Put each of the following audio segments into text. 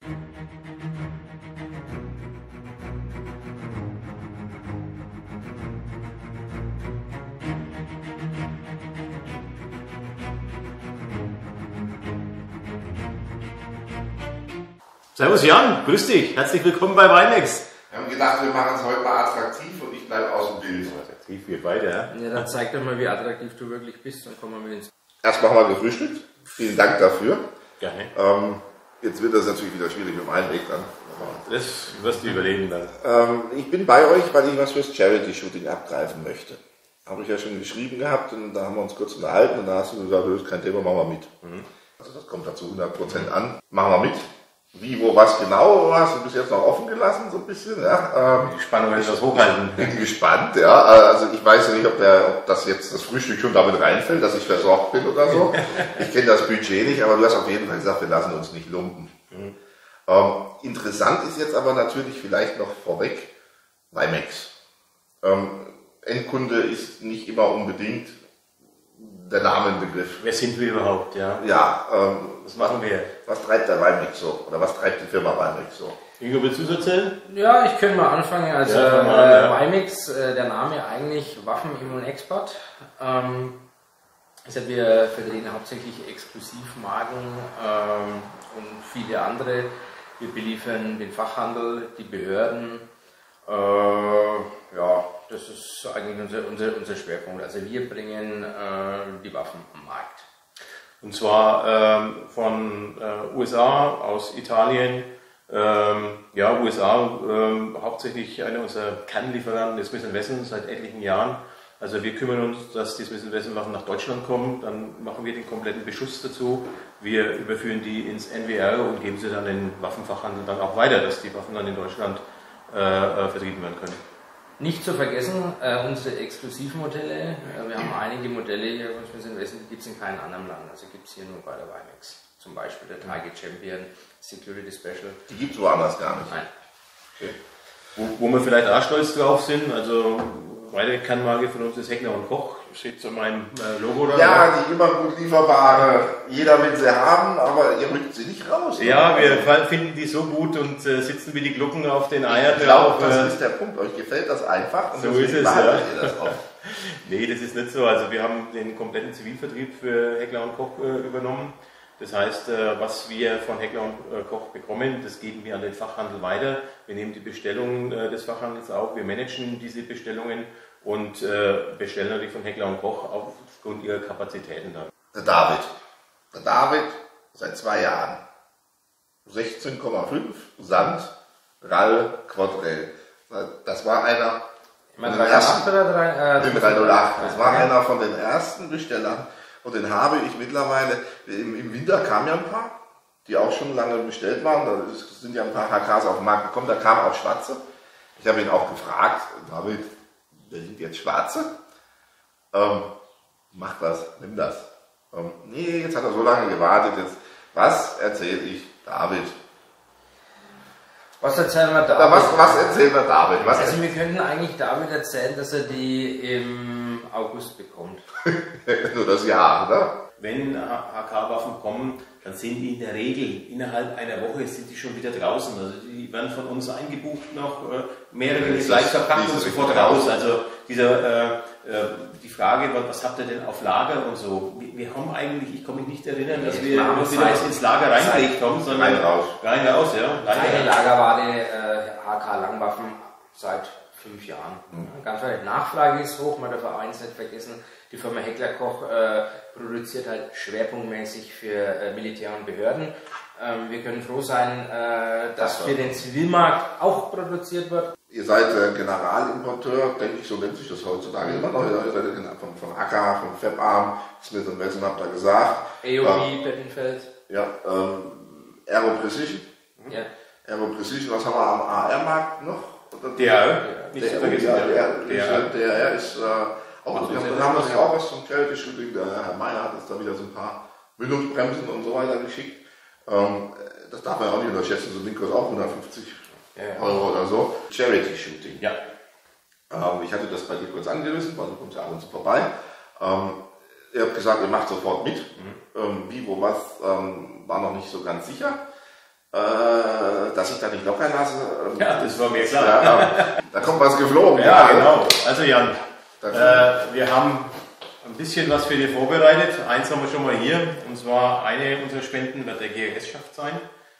Servus Jan, grüß dich, herzlich willkommen bei WiMAX. Wir haben gedacht, wir machen es heute mal attraktiv und ich bleibe aus dem Bild. Attraktiv, wir beide, ja? Ja, dann zeig doch mal, wie attraktiv du wirklich bist, dann kommen wir mit ins... Erstmal haben wir gefrühstückt, vielen Dank dafür. Gerne. Jetzt wird das natürlich wieder schwierig mit dem Einweg dann. Das wirst du überleben dann. Ich bin bei euch, weil ich was fürs Charity-Shooting abgreifen möchte. Habe ich ja schon geschrieben gehabt und da haben wir uns kurz unterhalten und da hast du gesagt, das ist kein Thema, machen wir mit. Also das kommt dazu 100% an. Machen wir mit. Wie, wo, was genau, hast du bis jetzt noch offen gelassen, so ein bisschen, ja. Die Spannung werde ich das hochhalten. Bin gespannt, ja. Also ich weiß ja nicht, ob das jetzt das Frühstück schon damit reinfällt, dass ich versorgt bin oder so. Ich kenne das Budget nicht, aber du hast auf jeden Fall gesagt, wir lassen uns nicht lumpen. Interessant ist jetzt aber natürlich vielleicht noch vorweg WiMAX. Endkunde ist nicht immer unbedingt der Namenbegriff. Wer sind wir überhaupt, ja? Ja, was machen wir? Was treibt der WiMAX so? Oder was treibt die Firma WiMAX so? Ingo, willst du es erzählen? Ja, ich könnte mal anfangen. Also WiMAX, der Name eigentlich Waffenimmunexport. Also wir vertreten hauptsächlich Exklusivmarken und viele andere. Wir beliefern den Fachhandel, die Behörden. Ja, das ist eigentlich unser Schwerpunkt. Also wir bringen die Waffen am Markt. Und zwar von USA, aus Italien, ja, USA hauptsächlich einer unserer Kernlieferanten ist Smith & Wesson seit etlichen Jahren. Also wir kümmern uns, dass die Smith & Wesson Waffen nach Deutschland kommen, dann machen wir den kompletten Beschuss dazu. Wir überführen die ins NWR und geben sie dann den Waffenfachhandel dann auch weiter, dass die Waffen dann in Deutschland vertrieben werden können. Nicht zu vergessen, unsere Exklusivmodelle. Wir haben einige Modelle hier von Smith & Wesson, die gibt es in keinem anderen Land. Also gibt es hier nur bei der WiMAX. Zum Beispiel der Target Champion Security Special. Die gibt es woanders gar nicht. Nein. Okay. Wo wir vielleicht auch stolz drauf sind, also weitere Kernmarke von uns ist Heckler & Koch, steht zu meinem Logo da. Ja, die immer gut lieferbare, jeder will sie haben, aber ihr rückt sie nicht raus. Ja, wir finden die so gut und sitzen wie die Glucken auf den Eiern. Ich glaube, das ist der Punkt, euch gefällt das einfach und so ist es, ja. Ihr das auch. Nee, das ist nicht so, also wir haben den kompletten Zivilvertrieb für Heckler & Koch übernommen. Das heißt, was wir von Heckler & Koch bekommen, das geben wir an den Fachhandel weiter. Wir nehmen die Bestellungen des Fachhandels auf, wir managen diese Bestellungen und bestellen natürlich von Heckler & Koch aufgrund ihrer Kapazitäten dann. Der David seit 2 Jahren 16,5 Sand, Rall, Quadrell. Das war einer von den ersten, 308. Das war einer von den ersten Bestellern. Und den habe ich mittlerweile, im Winter kamen ja ein paar, die auch schon lange bestellt waren. Da sind ja ein paar HKs auf den Markt gekommen, da kamen auch Schwarze. Ich habe ihn auch gefragt, David, da sind jetzt Schwarze? Mach das, nimm das. Nee, jetzt hat er so lange gewartet, jetzt, was erzähle ich David? Was erzählen wir David? Was erzählen wir David? Also wir könnten eigentlich David erzählen, dass er die im August bekommt. Nur das Jahr, oder? Wenn HK-Waffen kommen, dann sind die in der Regel innerhalb einer Woche sind die schon wieder draußen. Also die werden von uns eingebucht noch, mehrere gleich verpackt und sofort raus. Also die Frage, was habt ihr denn auf Lager und so? Wir haben eigentlich, ich kann mich nicht erinnern, dass wir wieder was ins Lager reingelegt haben, sondern rein raus, ja. Eine Lagerware HK-Langwaffen seit 5 Jahren. Ganz einfach, Nachfrage ist hoch, man darf eins nicht vergessen, die Firma Heckler Koch produziert halt schwerpunktmäßig für Militär und Behörden. Wir können froh sein, dass für den Zivilmarkt auch produziert wird. Ihr seid Generalimporteur, denke ich, so nennt sich das heutzutage immer noch. Ihr seid von AK, von FabArm, Smith & Wesson habt ihr gesagt. AOB, Bettenfeld. Ja, Aero Precision. Ja. Aero Precision, was haben wir am AR-Markt noch? DRR, nicht zu vergessen. DRR ist auch, wir haben das auch was zum Charity-Shooting, der Herr Meyer hat uns da wieder so ein paar Mündungsbremsen und so weiter geschickt. Das darf man auch nicht unterschätzen, so ein Ding kostet auch 150 Euro oder so. Charity-Shooting. Ja. Ich hatte das bei dir kurz angerissen, weil du kommst ja ab und zu vorbei. Ihr habt gesagt, ihr macht sofort mit. Wie, wo, was, war noch nicht so ganz sicher. dass ich da nicht locker lasse. Ja, das war mir klar. Ja, da kommt was geflogen. Ja, genau. Also Jan, wir haben ein bisschen was für dich vorbereitet. Eins haben wir schon mal hier, und zwar eine unserer Spenden wird der GLS-Schaft sein.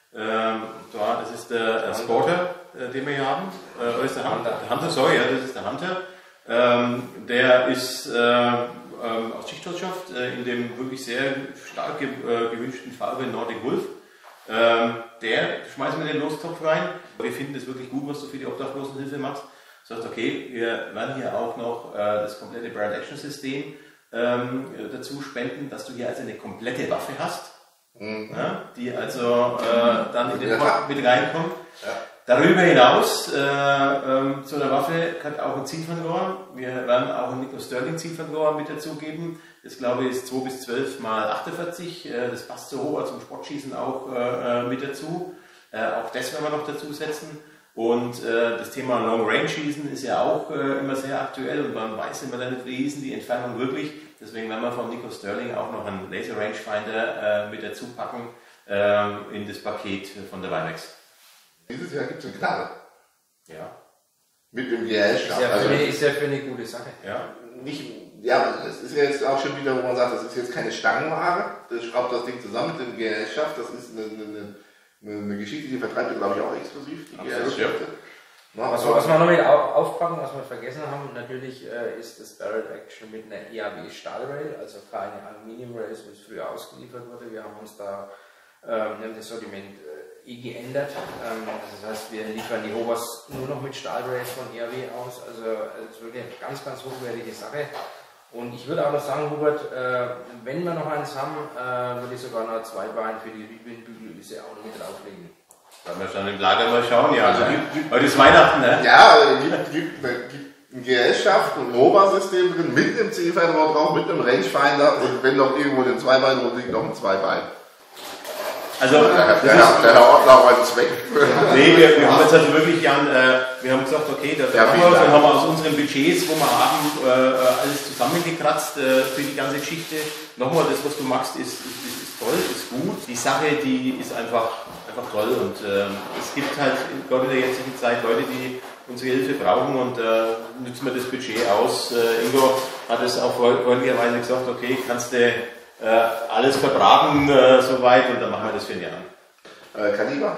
Das ist der Sporter, den wir hier haben. Oder ist der Hunter? Der Hunter, sorry, ja, das ist der Hunter. Der ist aus Schichtwirtschaft in dem wirklich sehr stark gewünschten Farbe Nordic Wolf. Der schmeißen wir in den Lostopf rein. Wir finden es wirklich gut, was du für die Obdachlosenhilfe machst. Du sagst, okay, wir werden hier auch noch das komplette Brand Action System dazu spenden, dass du hier also eine komplette Waffe hast, die also dann in den Pot mit reinkommt. Ja. Darüber hinaus zu der Waffe kann auch ein Zielfernrohr. Wir werden auch ein Nico Sterling Zielfernrohr mit dazugeben. Das glaube ich ist 2 bis 12 mal 48. Das passt so hoch, also zum Sportschießen auch mit dazu. Auch das werden wir noch dazu setzen. Und das Thema Long Range Schießen ist ja auch immer sehr aktuell, und man weiß immer nicht, wie hießen die Entfernung wirklich. Deswegen werden wir von Nico Sterling auch noch einen Laser Rangefinder mit dazu packen in das Paket von der Vimax. Dieses Jahr gibt es eine Knarre. Ja. Mit dem GLS-Schaft. Ist ja für eine gute Sache. Ja, das ist ja jetzt auch schon wieder, wo man sagt, das ist jetzt keine Stangenware. Das schraubt das Ding zusammen mit dem GLS-Schaft. Das ist eine Geschichte, die vertreibt ihr, glaube ich, auch exklusiv. Die GLS-Schafte. Was wir noch mit aufpacken, was wir vergessen haben, natürlich ist das Barrel Action mit einer EAW Stahlrail, also keine Aluminium Rail, wie es früher ausgeliefert wurde. Wir haben uns da das Sortiment geändert. Das heißt, wir liefern die Hobers nur noch mit Stahlrails von EAW aus. Also es ist wirklich eine ganz, ganz hochwertige Sache. Und ich würde auch noch sagen, Hubert, wenn wir noch eins haben, würde ich sogar noch 2 Beine für die Rückwindbügelöse auch noch mit drauflegen. Werden wir schon im Lager mal schauen, ja. Also heute ist Weihnachten, ne? Ja, gibt ein GLS-Schaft, ein Roba-System drin, mit einem Zielfernrohr drauf, mit einem Rangefinder, und wenn noch irgendwo den Zweibein liegt, noch ein Zweibein. Also, der Herr Ortler war jetzt weg. Nee, wir haben jetzt also wirklich, Jan, wir haben gesagt, okay, da haben wir aus unseren Budgets, wo wir haben, alles zusammengekratzt für die ganze Geschichte. Nochmal, das, was du machst, ist toll, ist gut. Die Sache, die ist einfach toll, und es gibt halt gerade in der jetzigen Zeit Leute, die unsere Hilfe brauchen, und nutzen wir das Budget aus. Ingo hat es auch freundlicherweise gesagt, okay, kannst du alles verbraten soweit, und dann machen wir das für ein Jahr. Kaliber?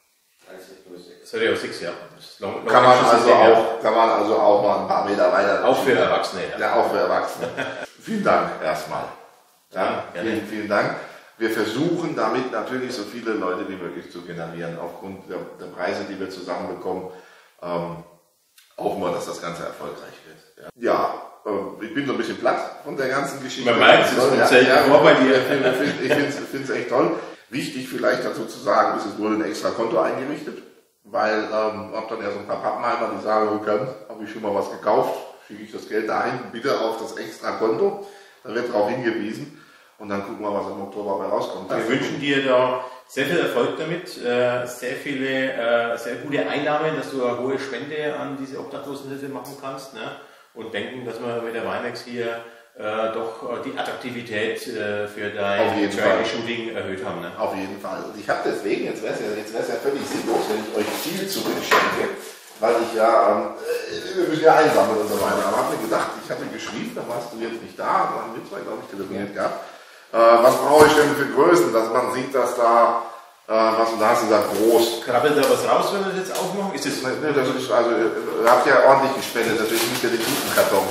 6, ja. Kann man also auch mal ein paar Meter weiter. Auch für Erwachsene. Ja, auch für Erwachsene. Vielen Dank erstmal. Ja, vielen Dank. Wir versuchen damit natürlich so viele Leute wie möglich zu generieren, aufgrund der Preise, die wir zusammenbekommen. Hoffen wir, dass das Ganze erfolgreich wird. Ja, ich bin so ein bisschen platt von der ganzen Geschichte. Man merkt es, bei dir. Ich finde es echt toll. Wichtig vielleicht dazu zu sagen, es wurde ein extra Konto eingerichtet, weil habe dann ja so ein paar Pappenheimer, die sagen, okay, habe ich schon mal was gekauft, schicke ich das Geld dahin, bitte auf das extra Konto. Da wird darauf hingewiesen, und dann gucken wir, was im Oktober bei rauskommt. Wir wünschen dir da sehr viel Erfolg damit, sehr gute Einnahmen, dass du eine hohe Spende an diese Obdachlosenhilfe machen kannst, ne? Und denken, dass wir mit der Vimax hier doch die Attraktivität für dein Charity-Shooting erhöht haben. Ne? Auf jeden Fall. Und ich habe deswegen, jetzt wäre es ja völlig sinnlos, wenn ich euch viel zurückschenke, weil ich wir müssen ja einsammeln und so weiter. Aber habe mir gedacht, ich hatte geschrieben, da warst du jetzt nicht da, da haben wir 2, glaube ich, telefoniert gehabt. Was brauche ich denn für Größen, dass man sieht, dass da, was du hast gesagt, groß. Krabbelt da was raus, wenn wir das jetzt aufmachen? Ist das das ist, also, ihr habt ja ordentlich gespendet, natürlich nicht der Karton.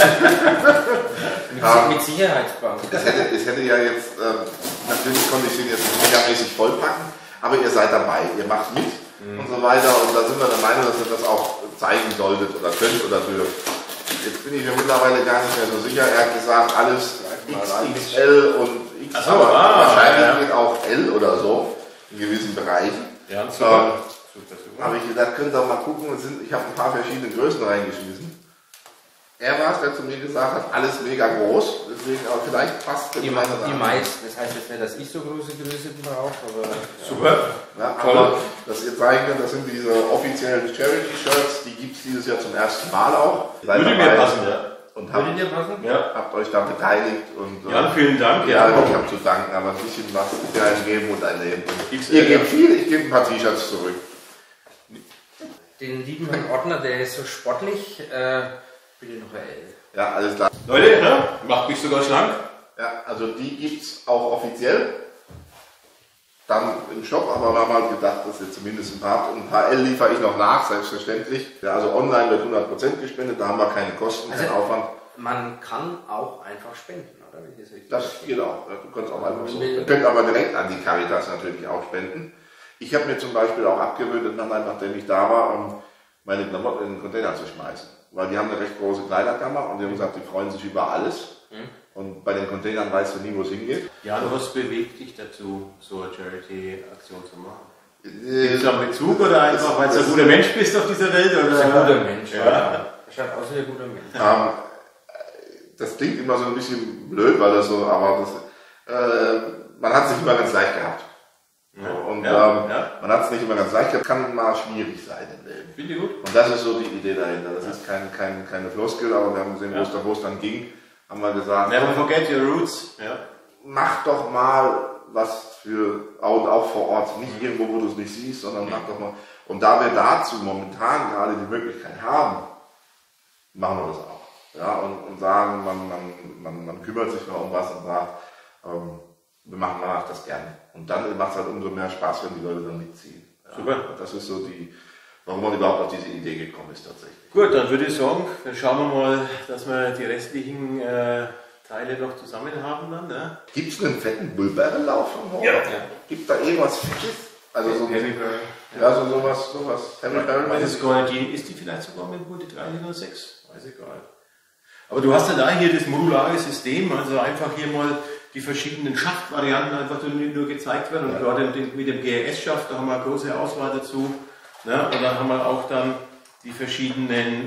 Mit Sicherheitsbank. Es hätte ja jetzt, natürlich konnte ich den jetzt nicht megamäßig vollpacken, aber ihr seid dabei, ihr macht mit und so weiter, und da sind wir der Meinung, dass ihr das auch zeigen solltet oder könnt oder dürft. Jetzt bin ich mir mittlerweile gar nicht mehr so sicher, er hat gesagt, alles XXL und X, aber wahrscheinlich geht auch L oder so in gewissen Bereichen. Ja, super. Habe ich gedacht, könnt ihr mal gucken, ich habe ein paar verschiedene Größen reingeschmissen. Er war es, der zu mir gesagt hat, alles mega groß, deswegen aber vielleicht passt die meisten. Das heißt jetzt nicht, dass ich so große Größe brauche, aber super. Ja, aber dass ihr zeigen könnt, das sind diese offiziellen Charity-Shirts, die gibt es dieses Jahr zum ersten Mal auch. Würde mir passen, ja. Und habt euch da beteiligt. Und, vielen Dank. Ja, ich habe zu danken, aber ein bisschen was ist ja ein Geben und ein Nehmen. Ihr gebt viel, ich gebe ein paar T-Shirts zurück. den lieben Herrn Ordner, der ist so sportlich. Bitte noch eine L. Ja, alles klar. Leute, ne? Macht mich sogar schlank. Ja, also die gibt es auch offiziell. Dann im Shop, aber wir haben halt gedacht, dass wir zumindest ein paar L liefere ich noch nach, selbstverständlich. Ja, also online wird 100% gespendet, da haben wir keine Kosten, keinen Aufwand. Man kann auch einfach spenden, oder? Wenn ich das richtig Das geht auch. Du kannst auch einfach so. Ihr könnt aber direkt an die Caritas natürlich auch spenden. Ich habe mir zum Beispiel auch abgewöhnt, nachdem ich da war, meine Klamotten in den Container zu schmeißen. Weil die haben eine recht große Kleiderkammer und die haben gesagt, die freuen sich über alles. Und bei den Containern weißt du nie, wo es hingeht. Ja, was bewegt dich dazu, so eine Charity-Aktion zu machen? Gibt es da einen Bezug oder einfach, weil du ein guter Mensch bist auf dieser Welt? Oder? Das ist ein guter Mensch, ja. Das schaut aus wie ein guter Mensch. Das klingt immer so ein bisschen blöd, weil das so, aber man hat es nicht immer ganz leicht gehabt. Ja. Und man hat es nicht immer ganz leicht gehabt, kann mal schwierig sein im Leben. Finde ich gut. Und das ist so die Idee dahinter. Das ist keine Floskel, aber wir haben gesehen, wo es dann ging, haben wir gesagt, never forget your roots. Ja. Mach doch mal was für, auch vor Ort, nicht irgendwo, wo du es nicht siehst, sondern mach doch mal. Und da wir dazu momentan gerade die Möglichkeit haben, machen wir das auch. Ja, und sagen, man kümmert sich mal um was und sagt, wir machen das gerne. Und dann macht es halt umso mehr Spaß, wenn die Leute dann mitziehen. Ja. Super. Und das ist so warum man überhaupt auf diese Idee gekommen ist tatsächlich. Gut, dann würde ich sagen, dann schauen wir mal, dass wir die restlichen Teile noch zusammen haben dann. Ne? Gibt es einen fetten Bulberrenlauf von Horror? Ja. Gibt da irgendwas Fettes? Also so Heavy Barrel. Ja, sowas. Heavy Barrel. Ist die vielleicht sogar mit Multi 306? Weiß ich gar nicht. Aber du hast ja da hier das modulare System, also einfach hier mal die verschiedenen Schachtvarianten einfach nur gezeigt werden. Und gerade mit dem GRS-Schaft, da haben wir eine große Auswahl dazu. Ne? Und dann haben wir auch dann die verschiedenen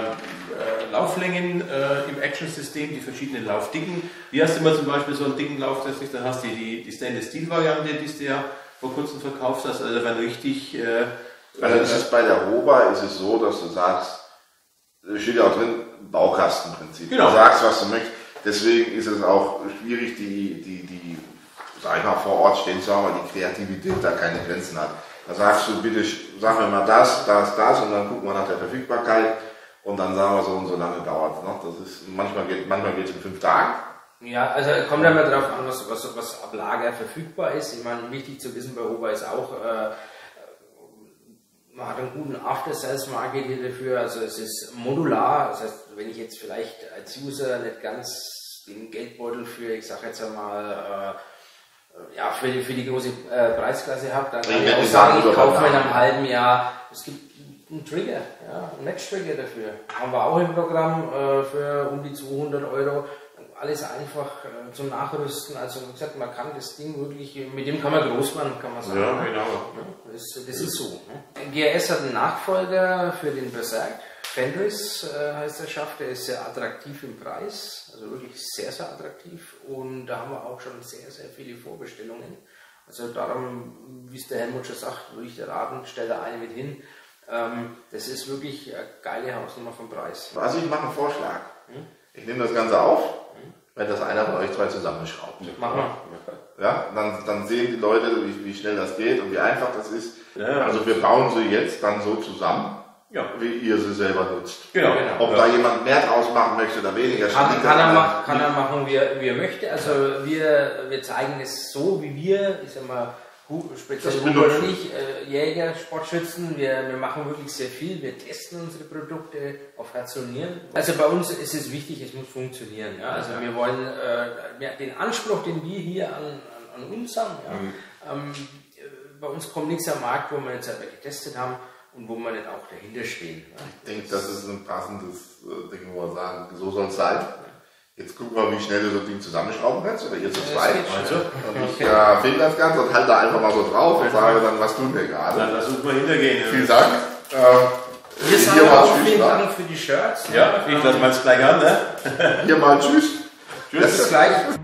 Lauflängen im Action-System, die verschiedenen Laufdicken. Hier hast du immer zum Beispiel so einen dicken Lauf, dann hast du die Stainless-Steel-Variante, die du ja vor kurzem verkauft hast. Also wenn richtig... also ist es bei der Roba ist es so, dass du sagst, da steht ja auch drin, Baukastenprinzip. Genau. Du sagst, was du möchtest. Deswegen ist es auch schwierig, sag ich mal, vor Ort stehen zu haben, weil die Kreativität da keine Grenzen hat. Da sagst du, bitte, sag mir mal das, und dann gucken wir nach der Verfügbarkeit und dann sagen wir so und so lange dauert es noch. Das ist, manchmal geht es in 5 Tagen. Ja, also kommt ja mal drauf an, was ab Lager verfügbar ist. Ich meine, wichtig zu wissen bei Roba ist auch, man hat einen guten After-Sales-Market hier dafür, also es ist modular, das heißt, wenn ich jetzt vielleicht als User nicht ganz den Geldbeutel für, ich sag jetzt einmal, für die große Preisklasse habe, dann kann ich auch sagen, ich kaufe mir in einem halben Jahr, es gibt einen Trigger, einen Match-Trigger dafür, haben wir auch im Programm für um die 200 €. Alles einfach zum Nachrüsten, also wie gesagt, man kann das Ding wirklich, mit dem kann man groß machen, kann man sagen. Ja, genau. Das ist so. Ne? GRS hat einen Nachfolger für den Berserk, Fenris heißt der Schaft, der ist sehr attraktiv im Preis, also wirklich sehr, sehr attraktiv und da haben wir auch schon sehr, sehr viele Vorbestellungen. Also darum, wie es der Helmut schon sagt, würde ich dir raten, stell da eine mit hin. Das ist wirklich eine geile Hausnummer vom Preis. Also ich mache einen Vorschlag. Ich nehme das Ganze auf, wenn das einer von euch 2 zusammenschraubt. Mach mal. Ja, dann sehen die Leute, wie schnell das geht und wie einfach das ist. Ja. Also wir bauen sie jetzt dann so zusammen, wie ihr sie selber nutzt. Genau. Ob da jemand mehr draus machen möchte oder weniger. Kann er machen, wie er möchte. Also wir zeigen es so, wie wir, ich sag mal, speziell Hugo und ich, Jäger, Sportschützen, wir machen wirklich sehr viel, wir testen unsere Produkte auf Herz und Nieren. Also bei uns ist es wichtig, es muss funktionieren. Ja? Also wir wollen den Anspruch, den wir hier an uns haben, bei uns kommt nichts am Markt, wo wir jetzt selber getestet haben und wo wir nicht auch dahinter stehen. Ja? Ich denke, das ist ein passendes Ding, wo wir sagen, so soll es sein. Jetzt gucken wir, wie schnell du so ein Ding zusammenschrauben kannst, oder ihr zu zweit. Und ich filme das Ganze und halte da einfach mal so drauf und sage dann, was tun wir gerade. Dann lass uns mal hintergehen. Vielen Dank. Wir sagen auch vielen Dank für die Shirts. Ja, ich lasse mal gleich an. Ne? Hier mal tschüss. Tschüss. Bis gleich.